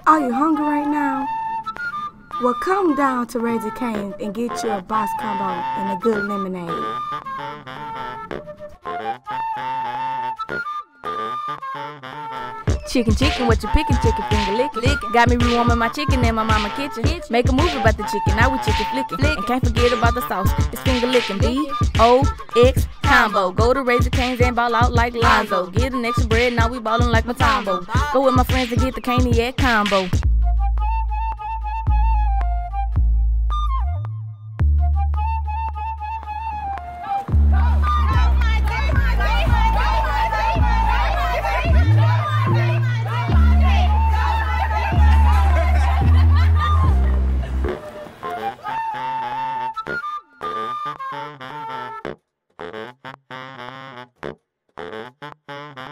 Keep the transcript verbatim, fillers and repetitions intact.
Are you hungry right now? Well, come down to Raising Cane's and get you a box combo and a good lemonade. Chicken, chicken, what you picking? Chicken finger licking. Lickin'. Got me rewarming my chicken in my mama kitchen. kitchen. Make a movie about the chicken, now we chicken flicking. Flickin'. And can't forget about the sauce, it's finger licking. B O X combo. Go to Raising Cane's and ball out like Lonzo. Get an extra bread, now we ballin' like Matombo. Go with my friends and get the Caniac combo. Thank you.